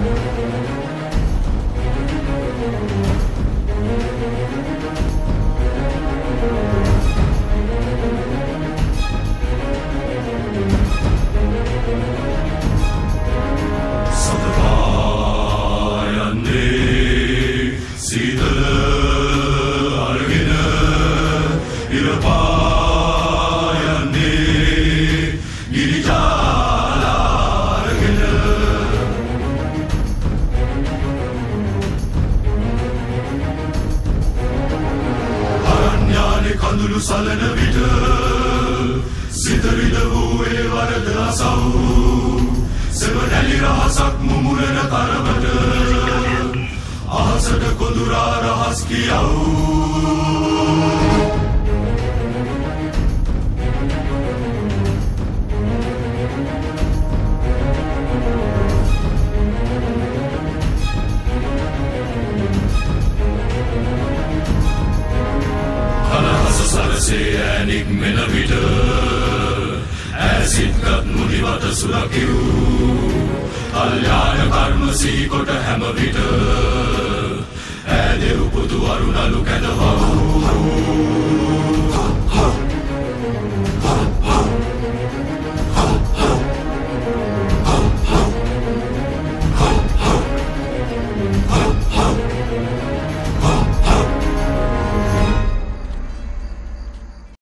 කඳුළු සලන විට සිතරිද වූයේ වරද අසව් සෙවණැලි රහසක් මුමුණන තරමට අහසට කොඳුරා රහස් කියව් සැනික් මෙන විට ඇසිත්ගත් මුනිවත සුරකිව් කල්යාණ කර්ම සිහිකොට හැම විට ඇදෙව් පුතු අරුණලු කැඳවව්